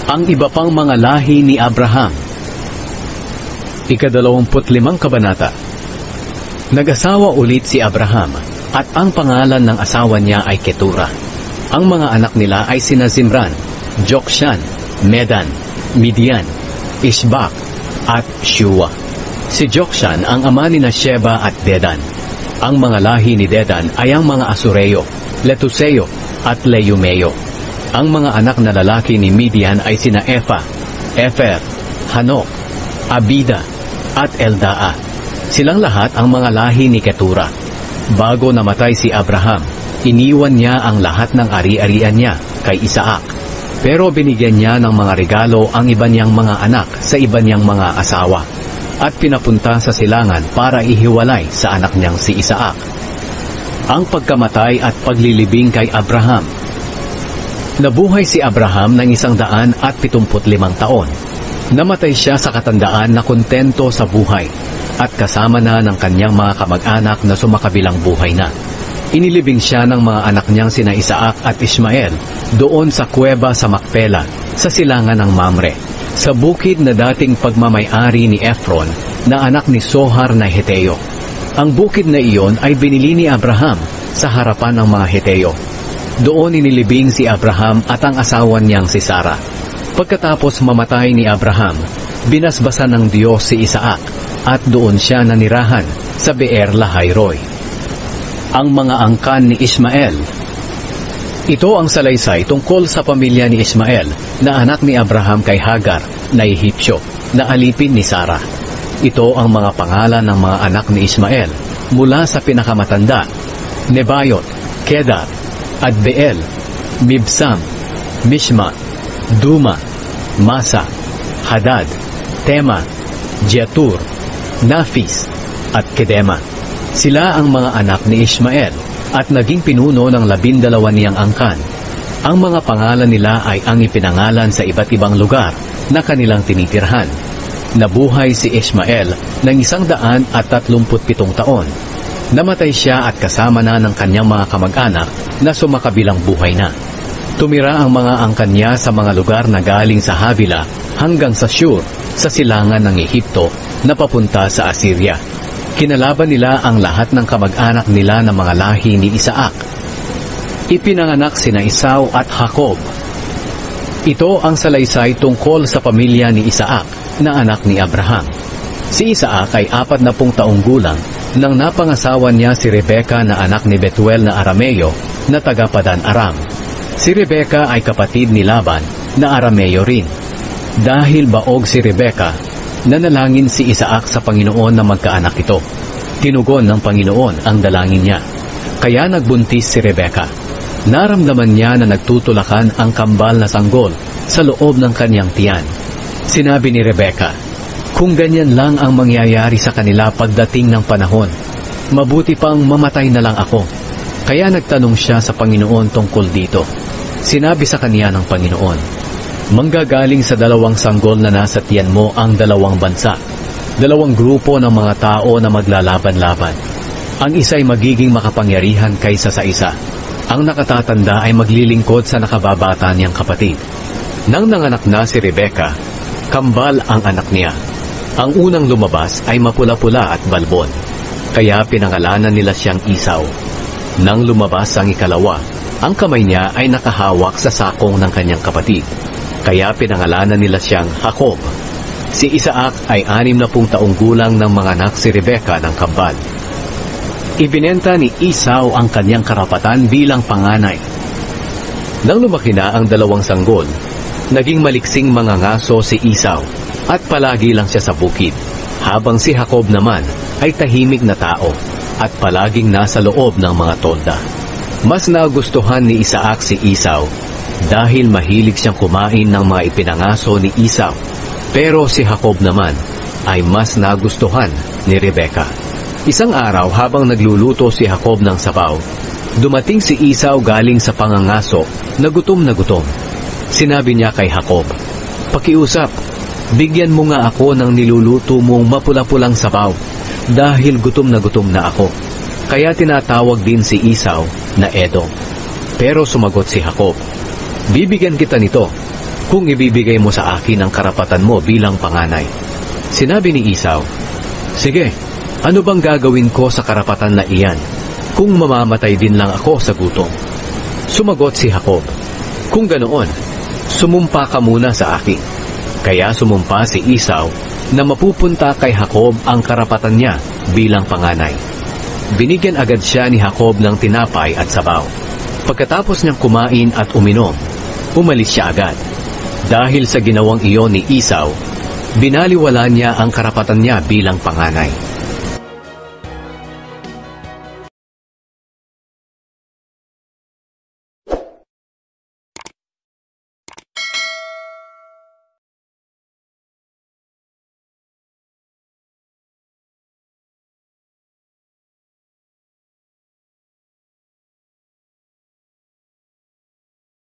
Ang iba pang mga lahi ni Abraham. Ika-25 kabanata. Nag-asawa ulit si Abraham, at ang pangalan ng asawa niya ay Ketura. Ang mga anak nila ay sina Zimran, Jokshan, Medan, Midian, Ishbak, at Shua. Si Jokshan ang ama ni Sheba at Dedan. Ang mga lahi ni Dedan ay ang mga Asureo, Letuseo, at Leumeo. Ang mga anak na lalaki ni Midian ay sina Efa, Efer, Hanok, Abida, at Eldaa. Silang lahat ang mga lahi ni Ketura. Bago namatay si Abraham, iniwan niya ang lahat ng ari-arian niya kay Isaac. Pero binigyan niya ng mga regalo ang iba niyang mga anak sa iba niyang mga asawa, at pinapunta sa silangan para ihiwalay sa anak niyang si Isaac. Ang pagkamatay at paglilibing kay Abraham. Nabuhay si Abraham ng 175 taon. Namatay siya sa katandaan na kontento sa buhay, at kasama na ng kanyang mga kamag-anak na sumakabilang buhay na. Inilibing siya ng mga anak niyang sina Isaac at Ismael doon sa kuweba sa Macpela, sa silangan ng Mamre, sa bukid na dating pagmamay-ari ni Ephron na anak ni Sohar na Heteo. Ang bukid na iyon ay binili ni Abraham sa harapan ng mga Heteo. Doon inilibing si Abraham at ang asawa niyang si Sarah. Pagkatapos mamatay ni Abraham, binasbasan ng Diyos si Isaac at doon siya nanirahan sa Beer Lahai-Roi. Ang mga angkan ni Ismael. Ito ang salaysay tungkol sa pamilya ni Ismael na anak ni Abraham kay Hagar na Ehipsyo na alipin ni Sarah. Ito ang mga pangalan ng mga anak ni Ismael mula sa pinakamatanda: Nebayot, Kedar, Adbeel, Mibsam, Mishma, Duma, Masa, Hadad, Tema, Jetur, Nafis, at Kedema. Sila ang mga anak ni Ismael at naging pinuno ng 12 niyang angkan. Ang mga pangalan nila ay ang ipinangalan sa iba't ibang lugar na kanilang tinitirhan. Nabuhay si Ismael ng 137 taon. Namatay siya at kasama na ng kanyang mga kamag-anak na sumakabilang buhay na. Tumira ang mga angkan niya sa mga lugar na galing sa Havila hanggang sa Shur, sa silangan ng Ehipto na papunta sa Assyria. Kinalaban nila ang lahat ng kamag-anak nila na mga lahi ni Isaac. Ipinanganak sina Esau at Jacob. Ito ang salaysay tungkol sa pamilya ni Isaac na anak ni Abraham. Si Isaac ay 40 taong gulang nang napangasawa niya si Rebeka na anak ni Betuel na Arameo na taga Padan Aram. Si Rebeka ay kapatid ni Laban na Arameo rin. Dahil baog si Rebeka, nanalangin si Isaac sa Panginoon na magkaanak ito. Tinugon ng Panginoon ang dalangin niya. Kaya nagbuntis si Rebeka. Naramdaman niya na nagtutulakan ang kambal na sanggol sa loob ng kanyang tiyan. Sinabi ni Rebeka, "Kung ganyan lang ang mangyayari sa kanila pagdating ng panahon, mabuti pang mamatay na lang ako." Kaya nagtanong siya sa Panginoon tungkol dito. Sinabi sa kaniya ng Panginoon, "Manggagaling sa 2 sanggol na nasa tiyan mo ang 2 bansa, 2 grupo ng mga tao na maglalaban-laban. Ang isa'y magiging makapangyarihan kaysa sa isa. Ang nakatatanda ay maglilingkod sa nakababata niyang kapatid." Nang nanganak na si Rebeka, kambal ang anak niya. Ang unang lumabas ay mapula-pula at balbon, kaya pinangalanan nila siyang Esau. Nang lumabas ang ikalawa, ang kamay niya ay nakahawak sa sakong ng kanyang kapatid, kaya pinangalanan nila siyang Jacob. Si Isaac ay 60 taong gulang nang manganak si Rebeka ng kambal. Ibinenta ni Esau ang kanyang karapatan bilang panganay. Nang lumaki na ang 2 sanggol, naging maliksing mga ngaso si Esau at palagi lang siya sa bukid, habang si Jacob naman ay tahimik na tao at palaging nasa loob ng mga tolda. Mas nagustuhan ni Isaac si Esau dahil mahilig siyang kumain ng mga ipinangaso ni Esau, pero si Jacob naman ay mas nagustuhan ni Rebeka. Isang araw habang nagluluto si Jacob ng sabaw, dumating si Esau galing sa pangangaso na gutom na gutom. Sinabi niya kay Jacob, "Pakiusap, bigyan mo nga ako ng niluluto mong mapula-pulang sabaw dahil gutom na ako." Kaya tinatawag din si Esau na Edom. Pero sumagot si Jacob, "Bibigyan kita nito, kung ibibigay mo sa akin ang karapatan mo bilang panganay. Sinabi ni Esau, sige, ano bang gagawin ko sa karapatan na iyan kung mamamatay din lang ako sa gutom? Sumagot si Jacob, kung ganoon, sumumpa ka muna sa akin. Kaya sumumpa si Esau na mapupunta kay Jacob ang karapatan niya bilang panganay. Binigyan agad siya ni Jacob ng tinapay at sabaw. Pagkatapos niyang kumain at uminom, umalis siya agad. Dahil sa ginawang iyon ni Esau, binaliwala niya ang karapatan niya bilang panganay.